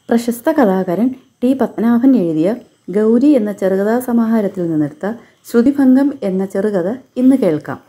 പ്രശസ്ത കഥാകാരൻ ടി പത്മനാഭൻ എഴുതിയ ഗൗരി എന്ന ചെറുകഥാ സമാഹാരത്തിൽ നിന്നെടുത്ത ശ്രുതിഭംഗം എന്ന ചെറുകഥ ഇന്ന് കേൾക്കാം.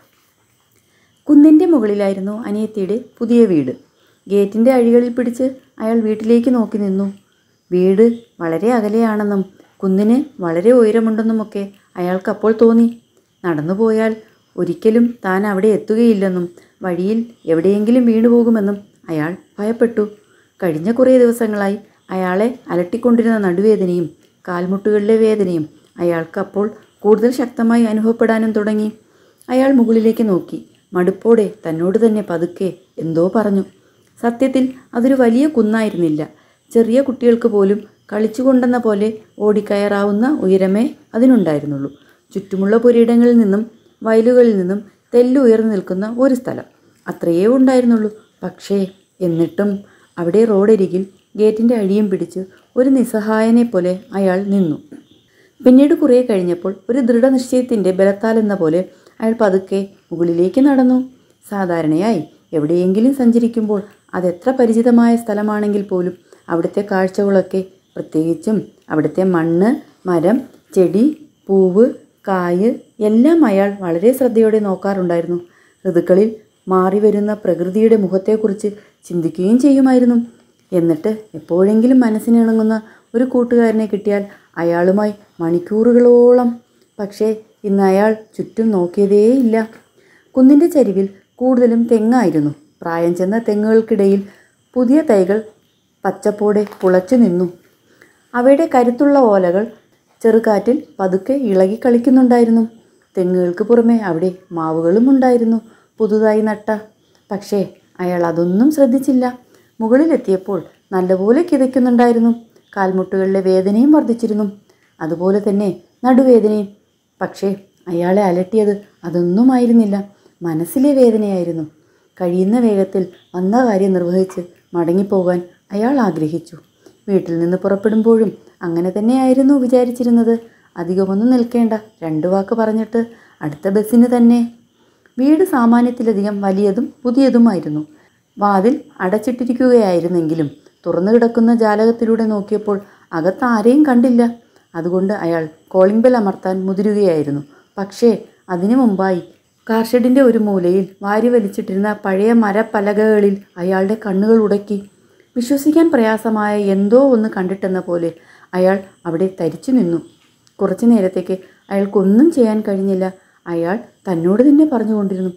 കുന്നിൻ്റെ മുകളിലായിരുന്നു അനിയത്തിയുടെ പുതിയ വീട്. ഗേറ്റിൻ്റെ അഴികളിൽ പിടിച്ച് അയാൾ വീട്ടിലേക്ക് നോക്കി നിന്നു. വീട് വളരെ അകലെയാണെന്നും കുന്നിന് വളരെ ഉയരമുണ്ടെന്നുമൊക്കെ അയാൾക്കപ്പോൾ തോന്നി. നടന്നുപോയാൽ ഒരിക്കലും താൻ അവിടെ എത്തുകയില്ലെന്നും വഴിയിൽ എവിടെയെങ്കിലും വീണുപോകുമെന്നും അയാൾ ഭയപ്പെട്ടു. കഴിഞ്ഞ കുറേ ദിവസങ്ങളായി അയാളെ അലട്ടിക്കൊണ്ടിരുന്ന നടുവേദനയും കാൽമുട്ടുകളിലെ വേദനയും അയാൾക്കപ്പോൾ കൂടുതൽ ശക്തമായി അനുഭവപ്പെടാനും തുടങ്ങി. അയാൾ മുകളിലേക്ക് നോക്കി. മടുപ്പോടെ തന്നോട് തന്നെ പതുക്കെ എന്തോ പറഞ്ഞു. സത്യത്തിൽ അതൊരു വലിയ കുന്നായിരുന്നില്ല. ചെറിയ കുട്ടികൾക്ക് പോലും കളിച്ചുകൊണ്ടെന്ന പോലെ ഓടിക്കയറാവുന്ന ഉയരമേ അതിനുണ്ടായിരുന്നുള്ളൂ. ചുറ്റുമുള്ള പുരയിടങ്ങളിൽ നിന്നും വയലുകളിൽ നിന്നും തെല്ലുയർന്നു നിൽക്കുന്ന ഒരു സ്ഥലം അത്രയേ ഉണ്ടായിരുന്നുള്ളൂ. പക്ഷേ എന്നിട്ടും അവിടെ റോഡരികിൽ ഗേറ്റിൻ്റെ അഴിയും പിടിച്ച് ഒരു നിസ്സഹായനെ പോലെ അയാൾ നിന്നു. പിന്നീട് കുറേ കഴിഞ്ഞപ്പോൾ ഒരു ദൃഢനിശ്ചയത്തിൻ്റെ ബലത്താലെന്ന പോലെ അയാൾ പതുക്കെ മുകളിലേക്ക് നടന്നു. സാധാരണയായി എവിടെയെങ്കിലും സഞ്ചരിക്കുമ്പോൾ അതെത്ര പരിചിതമായ സ്ഥലമാണെങ്കിൽ പോലും അവിടുത്തെ കാഴ്ചകളൊക്കെ, പ്രത്യേകിച്ചും അവിടുത്തെ മണ്ണ്, മരം, ചെടി, പൂവ്, കായ് എല്ലാം അയാൾ വളരെ ശ്രദ്ധയോടെ നോക്കാറുണ്ടായിരുന്നു. ഋതുക്കളിൽ മാറിവരുന്ന പ്രകൃതിയുടെ മുഖത്തെക്കുറിച്ച് ചിന്തിക്കുകയും ചെയ്യുമായിരുന്നു. എന്നിട്ട് എപ്പോഴെങ്കിലും മനസ്സിനിണങ്ങുന്ന ഒരു കൂട്ടുകാരനെ കിട്ടിയാൽ അയാളുമായി മണിക്കൂറുകളോളം. പക്ഷേ ഇന്ന് അയാൾ ചുറ്റും നോക്കിയതേയില്ല. കുന്നിൻ്റെ ചരിവിൽ കൂടുതലും തെങ്ങായിരുന്നു. പ്രായം ചെന്ന തെങ്ങുകൾക്കിടയിൽ പുതിയ തൈകൾ പച്ചപ്പോടെ പുളച്ചു നിന്നു. അവയുടെ കരുത്തുള്ള ഓലകൾ ചെറുകാറ്റിൽ പതുക്കെ ഇളകി കളിക്കുന്നുണ്ടായിരുന്നു. തെങ്ങുകൾക്ക് പുറമെ അവിടെ മാവുകളും ഉണ്ടായിരുന്നു, പുതുതായി നട്ട. പക്ഷേ അയാൾ അതൊന്നും ശ്രദ്ധിച്ചില്ല. മുകളിലെത്തിയപ്പോൾ നല്ലപോലെ കിതയ്ക്കുന്നുണ്ടായിരുന്നു. കാൽമുട്ടുകളിലെ വേദനയും വർദ്ധിച്ചിരുന്നു, അതുപോലെ തന്നെ നടുവേദനയും. പക്ഷേ അയാളെ അലട്ടിയത് അതൊന്നുമായിരുന്നില്ല, മനസ്സിലെ വേദനയായിരുന്നു. കഴിയുന്ന വേഗത്തിൽ വന്ന കാര്യം നിർവഹിച്ച് മടങ്ങിപ്പോകാൻ അയാൾ ആഗ്രഹിച്ചു. വീട്ടിൽ നിന്ന് പുറപ്പെടുമ്പോഴും അങ്ങനെ തന്നെയായിരുന്നു വിചാരിച്ചിരുന്നത്. അധികമൊന്നും നിൽക്കേണ്ട, 2 വാക്ക് പറഞ്ഞിട്ട് അടുത്ത ബസ്സിന് തന്നെ. വീട് സാമാന്യത്തിലധികം വലിയതും പുതിയതുമായിരുന്നു. വാതിൽ അടച്ചിട്ടിരിക്കുകയായിരുന്നെങ്കിലും തുറന്നു കിടക്കുന്ന ജാലകത്തിലൂടെ നോക്കിയപ്പോൾ അകത്ത് ആരെയും കണ്ടില്ല. അതുകൊണ്ട് അയാൾ കോളിംഗ് ബെൽ അമർത്താൻ മുതിരുകയായിരുന്നു. പക്ഷേ അതിനു മുമ്പായി കാർഷെഡിൻ്റെ ഒരു മൂലയിൽ വാരി വലിച്ചിട്ടിരുന്ന പഴയ മരപ്പലകകളിൽ അയാളുടെ കണ്ണുകൾ ഉടക്കി. വിശ്വസിക്കാൻ പ്രയാസമായ എന്തോ ഒന്ന് കണ്ടിട്ടെന്ന പോലെ അയാൾ അവിടെ തരിച്ചു നിന്നു. കുറച്ചു നേരത്തേക്ക് അയാൾക്കൊന്നും ചെയ്യാൻ കഴിഞ്ഞില്ല. അയാൾ തന്നോട് തന്നെ പറഞ്ഞുകൊണ്ടിരുന്നു,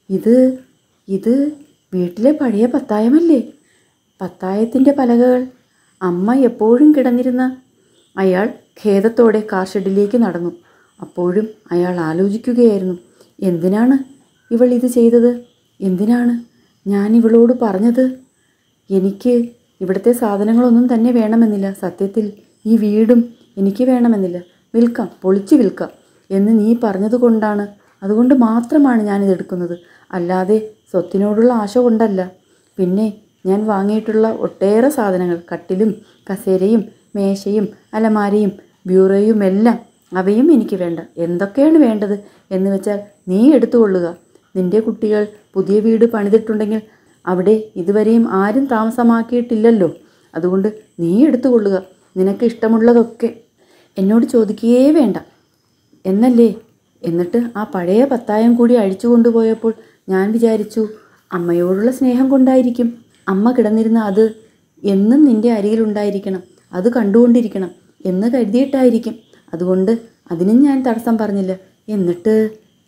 ഇത് വീട്ടിലെ പഴയ പത്തായമല്ലേ? പത്തായത്തിൻ്റെ പലകകൾ, അമ്മ എപ്പോഴും കിടന്നിരുന്ന. അയാൾ ഖേദത്തോടെ കാർഷെഡിലേക്ക് നടന്നു. അപ്പോഴും അയാൾ ആലോചിക്കുകയായിരുന്നു, എന്തിനാണ് ഇവൾ ഇത് ചെയ്തത്? എന്തിനാണ് ഞാൻ ഇവളോട് പറഞ്ഞത്? എനിക്ക് ഇവിടുത്തെ സാധനങ്ങളൊന്നും തന്നെ വേണമെന്നില്ല. സത്യത്തിൽ ഈ വീടും എനിക്ക് വേണമെന്നില്ല. വിൽക്കാം, പൊളിച്ചു വിൽക്കാം എന്ന് നീ പറഞ്ഞതുകൊണ്ടാണ്. അതുകൊണ്ട് മാത്രമാണ് ഞാനിതെടുക്കുന്നത്, അല്ലാതെ സ്വത്തിനോടുള്ള ആശ കൊണ്ടല്ല. പിന്നെ ഞാൻ വാങ്ങിയിട്ടുള്ള ഒട്ടേറെ സാധനങ്ങൾ, കട്ടിലും കസേരയും മേശയും അലമാരയും ബ്യൂറോയും എല്ലാം, അവയും എനിക്ക് വേണ്ട. എന്തൊക്കെയാണ് വേണ്ടത് എന്ന് വെച്ചാൽ നീ എടുത്തുകൊള്ളുക. നിൻ്റെ കുട്ടികൾ പുതിയ വീട് പണിതിട്ടുണ്ടെങ്കിൽ അവിടെ ഇതുവരെയും ആരും താമസമാക്കിയിട്ടില്ലല്ലോ. അതുകൊണ്ട് നീ എടുത്തുകൊള്ളുക. നിനക്ക് ഇഷ്ടമുള്ളതൊക്കെ. എന്നോട് ചോദിക്കുകയേ വേണ്ട എന്നല്ലേ? എന്നിട്ട് ആ പഴയ പത്തായം കൂടി അഴിച്ചു കൊണ്ടുപോയപ്പോൾ ഞാൻ വിചാരിച്ചു, അമ്മയോടുള്ള സ്നേഹം കൊണ്ടായിരിക്കും. അമ്മ കിടന്നിരുന്ന അത് എന്നും നിൻ്റെ അരികിലുണ്ടായിരിക്കണം, അത് കണ്ടുകൊണ്ടിരിക്കണം എന്ന് കരുതിയിട്ടായിരിക്കും. അതുകൊണ്ട് അതിനും ഞാൻ തടസ്സം പറഞ്ഞില്ല. എന്നിട്ട്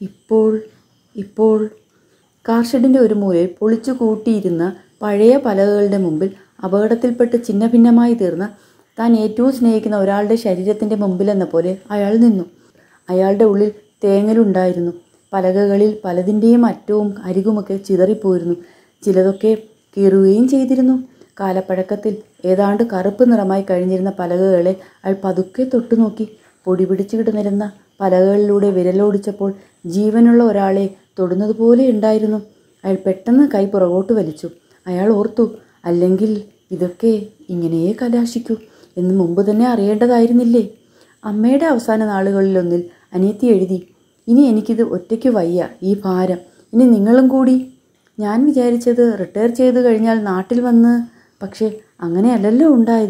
ഇപ്പോൾ കാർഷെഡിൻ്റെ ഒരു മൂലയിൽ പൊളിച്ചു കൂട്ടിയിരുന്ന പഴയ പലകകളുടെ മുമ്പിൽ അപകടത്തിൽപ്പെട്ട് ഛിന്നഭിന്നമായി തീർന്ന താൻ ഏറ്റവും സ്നേഹിക്കുന്ന ഒരാളുടെ ശരീരത്തിൻ്റെ മുമ്പിലെന്ന പോലെ അയാൾ നിന്നു. അയാളുടെ ഉള്ളിൽ തേങ്ങലുണ്ടായിരുന്നു. പലകകളിൽ പലതിൻ്റെയും അറ്റവും അരികുമൊക്കെ ചിതറിപ്പോയിരുന്നു. ചിലതൊക്കെ കീറുകയും ചെയ്തിരുന്നു. കാലപ്പഴക്കത്തിൽ ഏതാണ്ട് കറുപ്പ് നിറമായി കഴിഞ്ഞിരുന്ന പലകകളെ അയാൾ പതുക്കെ തൊട്ടുനോക്കി. പൊടി പിടിച്ചു കിടന്നിരുന്ന പലകകളിലൂടെ വിരലോടിച്ചപ്പോൾ ജീവനുള്ള ഒരാളെ തൊടുന്നതുപോലെ ഉണ്ടായിരുന്നു. അയാൾ പെട്ടെന്ന് കൈ പുറകോട്ട് വലിച്ചു. അയാൾ ഓർത്തു, അല്ലെങ്കിൽ ഇതൊക്കെ ഇങ്ങനെയേ കലാശിക്കൂ എന്ന് മുമ്പ് തന്നെ അറിയേണ്ടതായിരുന്നില്ലേ? അമ്മയുടെ അവസാന നാളുകളിലൊന്നിൽ അനിയത്തി എഴുതി, ഇനി എനിക്കിത് ഒറ്റയ്ക്ക് വയ്യ, ഈ ഭാരം, ഇനി നിങ്ങളും കൂടി. ഞാൻ വിചാരിച്ചത് റിട്ടയർ ചെയ്ത് കഴിഞ്ഞാൽ നാട്ടിൽ വന്ന്, പക്ഷേ അങ്ങനെയല്ലല്ലോ ഉണ്ടായത്.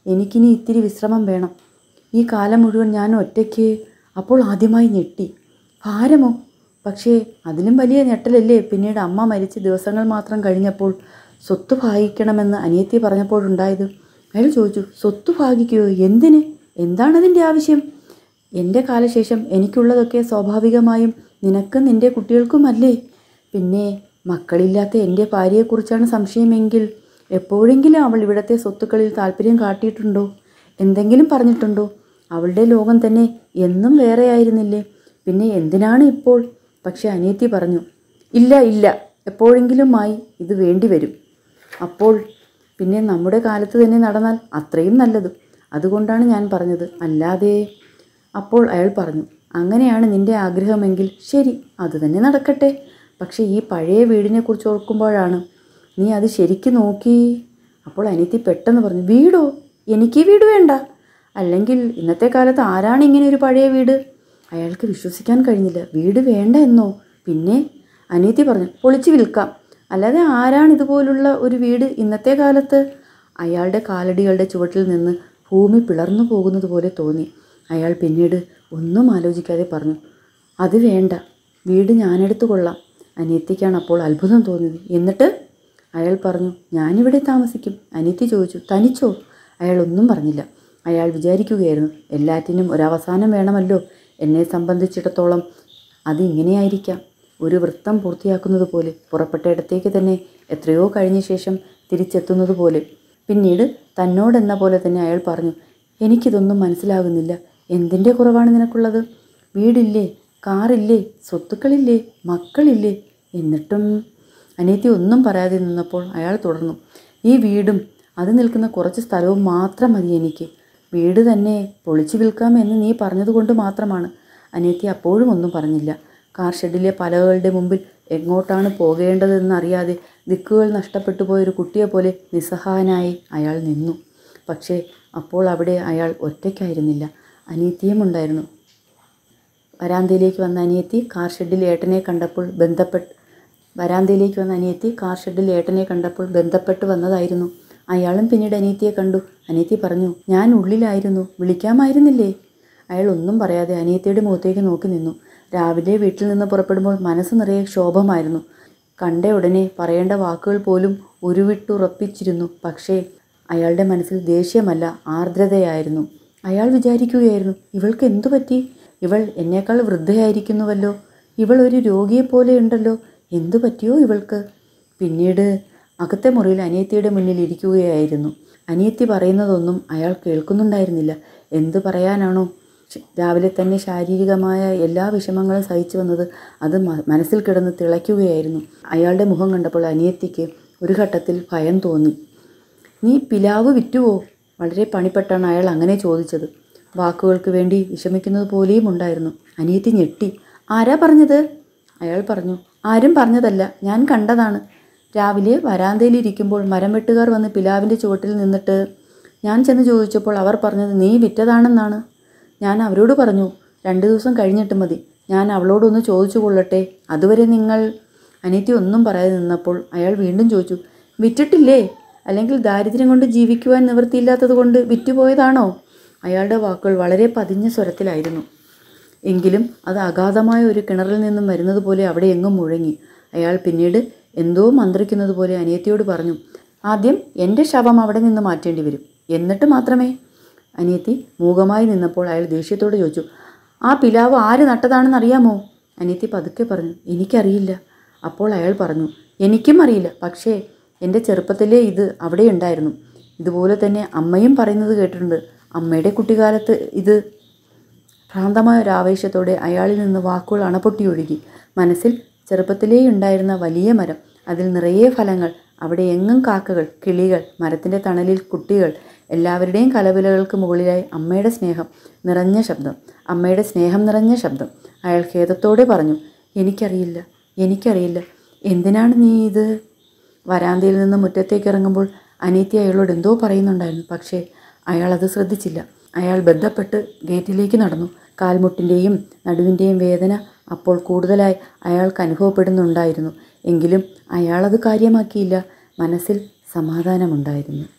എനിക്കിനി ഇത്തിരി വിശ്രമം വേണം. ഈ കാലം മുഴുവൻ ഞാൻ ഒറ്റയ്ക്ക്. അപ്പോൾ ആദ്യമായി ഞെട്ടി. ഭാരമോ? പക്ഷേ അതിലും വലിയ ഞെട്ടലല്ലേ പിന്നീട് അമ്മ മരിച്ച് ദിവസങ്ങൾ മാത്രം കഴിഞ്ഞപ്പോൾ സ്വത്ത് ഭാഗിക്കണമെന്ന് അനിയത്തി പറഞ്ഞപ്പോഴുണ്ടായത്. അയാൾ ചോദിച്ചു, സ്വത്ത് ഭാഗിക്കുകയോ? എന്തിന്? എന്താണതിൻ്റെ ആവശ്യം? എൻ്റെ കാലശേഷം എനിക്കുള്ളതൊക്കെ സ്വാഭാവികമായും നിനക്കും നിൻ്റെ കുട്ടികൾക്കുമല്ലേ? പിന്നെ മക്കളില്ലാത്ത എൻ്റെ ഭാര്യയെക്കുറിച്ചാണ് സംശയമെങ്കിൽ എപ്പോഴെങ്കിലും അവൾ ഇവിടുത്തെ സ്വത്തുക്കളിൽ താല്പര്യം കാട്ടിയിട്ടുണ്ടോ? എന്തെങ്കിലും പറഞ്ഞിട്ടുണ്ടോ? അവളുടെ ലോകം തന്നെ എന്നും വേറെയായിരുന്നില്ലേ? പിന്നെ എന്തിനാണ് ഇപ്പോൾ? പക്ഷെ അനിയത്തി പറഞ്ഞു, ഇല്ല, എപ്പോഴെങ്കിലുമായി ഇത് വേണ്ടി വരും. അപ്പോൾ പിന്നെ നമ്മുടെ കാലത്ത് തന്നെ നടന്നാൽ അത്രയും നല്ലത്. അതുകൊണ്ടാണ് ഞാൻ പറഞ്ഞത്, അല്ലാതെ. അപ്പോൾ അയാൾ പറഞ്ഞു, അങ്ങനെയാണ് നിൻ്റെ ആഗ്രഹമെങ്കിൽ ശരി, അത് തന്നെ നടക്കട്ടെ. പക്ഷേ ഈ പഴയ വീടിനെക്കുറിച്ച് ഓർക്കുമ്പോഴാണ്. നീ അത് ശരിക്കും നോക്കി? അപ്പോൾ അനിയത്തി പെട്ടെന്ന് പറഞ്ഞു, വീടോ? എനിക്ക് വീട് വേണ്ട. അല്ലെങ്കിൽ ഇന്നത്തെ കാലത്ത് ആരാണ് ഇങ്ങനെ ഒരു പഴയ വീട്? അയാൾക്ക് വിശ്വസിക്കാൻ കഴിഞ്ഞില്ല. വീട് വേണ്ട എന്നോ? പിന്നെ? അനിയത്തി പറഞ്ഞു, പൊളിച്ചു വിൽക്കാം. അല്ലാതെ ആരാണ് ഇതുപോലുള്ള ഒരു വീട് ഇന്നത്തെ കാലത്ത്? അയാളുടെ കാലടികളുടെ ചുവട്ടിൽ നിന്ന് ഭൂമി പിളർന്നു പോകുന്നത് പോലെ തോന്നി. അയാൾ പിന്നീട് ഒന്നും ആലോചിക്കാതെ പറഞ്ഞു, അത് വേണ്ട, വീട് ഞാനെടുത്തു കൊള്ളാം. അനിയത്തിക്കാണ് അപ്പോൾ അത്ഭുതം തോന്നിയത്. എന്നിട്ട്? അയാൾ പറഞ്ഞു, ഞാനിവിടെ താമസിക്കും. അനിയത്തി ചോദിച്ചു, തനിച്ചോ? അയാൾ ഒന്നും പറഞ്ഞില്ല. അയാൾ വിചാരിക്കുകയായിരുന്നു, എല്ലാറ്റിനും ഒരവസാനം വേണമല്ലോ. എന്നെ സംബന്ധിച്ചിടത്തോളം അത് ഇങ്ങനെയായിരിക്കാം, ഒരു വൃത്തം പൂർത്തിയാക്കുന്നത് പോലെ, പുറപ്പെട്ട ഇടത്തേക്ക് തന്നെ എത്രയോ കഴിഞ്ഞ ശേഷം തിരിച്ചെത്തുന്നത് പോലെ. പിന്നീട് തന്നോടെന്ന പോലെ തന്നെ അയാൾ പറഞ്ഞു, എനിക്കിതൊന്നും മനസ്സിലാകുന്നില്ല. എന്തിൻ്റെ കുറവാണ് നിനക്കുള്ളത്? വീടില്ലേ, കാറില്ലേ, സ്വത്തുക്കളില്ലേ, മക്കളില്ലേ? എന്നിട്ടും? അനിയത്തി ഒന്നും പറയാതെ നിന്നപ്പോൾ അയാൾ തുടർന്നു, ഈ വീടും അത് നിൽക്കുന്ന കുറച്ച് സ്ഥലവും മാത്രം മതി എനിക്ക്. വീട് തന്നെ പൊളിച്ചു വിൽക്കാമെന്ന് നീ പറഞ്ഞതുകൊണ്ട് മാത്രമാണ്. അനിയത്തി അപ്പോഴും ഒന്നും പറഞ്ഞില്ല. കാർ ഷെഡിലെ പലകളുടെ മുമ്പിൽ എങ്ങോട്ടാണ് പോകേണ്ടതെന്നറിയാതെ ദിക്കുകൾ നഷ്ടപ്പെട്ടു പോയൊരു കുട്ടിയെപ്പോലെ നിസ്സഹായനായി അയാൾ നിന്നു. പക്ഷേ അപ്പോൾ അവിടെ അയാൾ ഒറ്റയ്ക്കായിരുന്നില്ല, അനിയത്തിയും ഉണ്ടായിരുന്നു. വരാന്തയിലേക്ക് വന്ന അനിയത്തി കാർ ഷെഡിൽ ഏട്ടനെ കണ്ടപ്പോൾ ബന്ധപ്പെട്ട് വന്നതായിരുന്നു. അയാളും പിന്നീട് അനിയത്തിയെ കണ്ടു. അനിയത്തി പറഞ്ഞു, ഞാൻ ഉള്ളിലായിരുന്നു, വിളിക്കാമായിരുന്നില്ലേ? അയാൾ ഒന്നും പറയാതെ അനിയത്തിയുടെ മുഖത്തേക്ക് നോക്കി നിന്നു. രാവിലെ വീട്ടിൽ നിന്ന് പുറപ്പെടുമ്പോൾ മനസ്സ് നിറയെ ക്ഷോഭമായിരുന്നു. കണ്ട ഉടനെ പറയേണ്ട വാക്കുകൾ പോലും ഉരുവിട്ടുറപ്പിച്ചിരുന്നു. പക്ഷേ അയാളുടെ മനസ്സിൽ ദേഷ്യമല്ല, ആർദ്രതയായിരുന്നു. അയാൾ വിചാരിക്കുകയായിരുന്നു, ഇവൾക്ക് എന്തു പറ്റി? ഇവൾ എന്നേക്കാൾ വൃദ്ധയായിരിക്കുന്നുവല്ലോ. ഇവൾ ഒരു രോഗിയെപ്പോലെയുണ്ടല്ലോ. എന്തു പറ്റിയോ ഇവൾക്ക്? പിന്നീട് അകത്തെ മുറിയിൽ അനിയത്തിയുടെ മുന്നിൽ ഇരിക്കുകയായിരുന്നു. അനിയത്തി പറയുന്നതൊന്നും അയാൾ കേൾക്കുന്നുണ്ടായിരുന്നില്ല. എന്തു പറയാനാണോ? രാവിലെ തന്നെ ശാരീരികമായ എല്ലാ വിഷമങ്ങളും സഹിച്ചു വന്നത് അത് മനസ്സിൽ കിടന്ന് തിളയ്ക്കുകയായിരുന്നു. അയാളുടെ മുഖം കണ്ടപ്പോൾ അനിയത്തിക്ക് ഒരു ഘട്ടത്തിൽ ഭയം തോന്നി. നീ പിലാവ് വിറ്റുവോ? വളരെ പണിപ്പെട്ടാണ് അയാൾ അങ്ങനെ ചോദിച്ചത്. വാക്കുകൾക്ക് വേണ്ടി വിഷമിക്കുന്നത് പോലെയും ഉണ്ടായിരുന്നു. അനിയത്തി ഞെട്ടി. ആരാ പറഞ്ഞത്? അയാൾ പറഞ്ഞു, ആരും പറഞ്ഞതല്ല, ഞാൻ കണ്ടതാണ്. രാവിലെ വരാന്തയിലിരിക്കുമ്പോൾ മരം വെട്ടുകാർ വന്ന് പിലാവിൻ്റെ ചുവട്ടിൽ നിന്നിട്ട് ഞാൻ ചെന്ന് ചോദിച്ചപ്പോൾ അവർ പറഞ്ഞത് നീ വിറ്റതാണെന്നാണ്. ഞാൻ അവരോട് പറഞ്ഞു, 2 ദിവസം കഴിഞ്ഞിട്ട് മതി, ഞാൻ അവളോടൊന്ന് ചോദിച്ചു കൊള്ളട്ടെ, അതുവരെ നിങ്ങൾ. അനിയത്തി ഒന്നും പറയാതെ നിന്നപ്പോൾ അയാൾ വീണ്ടും ചോദിച്ചു, വിറ്റിട്ടില്ലേ? അല്ലെങ്കിൽ ദാരിദ്ര്യം കൊണ്ട് ജീവിക്കുവാൻ നിവൃത്തിയില്ലാത്തത് കൊണ്ട് വിറ്റുപോയതാണോ? അയാളുടെ വാക്കുകൾ വളരെ പതിഞ്ഞ സ്വരത്തിലായിരുന്നു. എങ്കിലും അത് അഗാധമായ ഒരു കിണറിൽ നിന്നും വരുന്നത് പോലെ അവിടെ എങ്ങും മുഴങ്ങി. അയാൾ പിന്നീട് എന്തോ മന്ത്രിക്കുന്നത് പോലെ അനിയത്തിയോട് പറഞ്ഞു, ആദ്യം എൻ്റെ ശവം അവിടെ നിന്ന് മാറ്റേണ്ടി വരും, എന്നിട്ട് മാത്രമേ. അനിയത്തി മൂകമായി നിന്നപ്പോൾ അയാൾ ദേഷ്യത്തോട് ചോദിച്ചു, ആ പിലാവ് ആര് നട്ടതാണെന്നറിയാമോ? അനിയത്തി പതുക്കെ പറഞ്ഞു, എനിക്കറിയില്ല. അപ്പോൾ അയാൾ പറഞ്ഞു, എനിക്കും അറിയില്ല, പക്ഷേ എൻ്റെ ചെറുപ്പത്തിലേ ഇത് അവിടെ ഉണ്ടായിരുന്നു. ഇതുപോലെ തന്നെ അമ്മയും പറയുന്നത് കേട്ടിട്ടുണ്ട്. അമ്മയുടെ കുട്ടിക്കാലത്ത് ഇത്. ഭ്രാന്തമായ ഒരാവേശത്തോടെ അയാളിൽ നിന്ന് വാക്കുകൾ അണപൊട്ടിയൊഴുകി. മനസ്സിൽ ചെറുപ്പത്തിലേ ഉണ്ടായിരുന്ന വലിയ മരം, അതിൽ നിറയെ ഫലങ്ങൾ, അവിടെ എങ്ങും കാക്കകൾ, കിളികൾ, മരത്തിൻ്റെ തണലിൽ കുട്ടികൾ, എല്ലാവരുടെയും കലവിലകൾക്ക് മുകളിലായി അമ്മയുടെ സ്നേഹം നിറഞ്ഞ ശബ്ദം. അയാൾ ഖേദത്തോടെ പറഞ്ഞു, എനിക്കറിയില്ല. എന്തിനാണ് നീ ഇത്? വരാന്തയിൽ നിന്ന് മുറ്റത്തേക്ക് ഇറങ്ങുമ്പോൾ അനിയത്തി അയാളോട് എന്തോ പറയുന്നുണ്ടായിരുന്നു. പക്ഷേ അയാൾ അത് ശ്രദ്ധിച്ചില്ല. അയാൾ ബന്ധപ്പെട്ട് ഗേറ്റിലേക്ക് നടന്നു. കാൽമുട്ടിൻ്റെയും നടുവിൻ്റെയും വേദന അപ്പോൾ കൂടുതലായി അയാൾക്ക് അനുഭവപ്പെടുന്നുണ്ടായിരുന്നു. എങ്കിലും അയാളത് കാര്യമാക്കിയില്ല. മനസ്സിൽ സമാധാനമുണ്ടായിരുന്നു.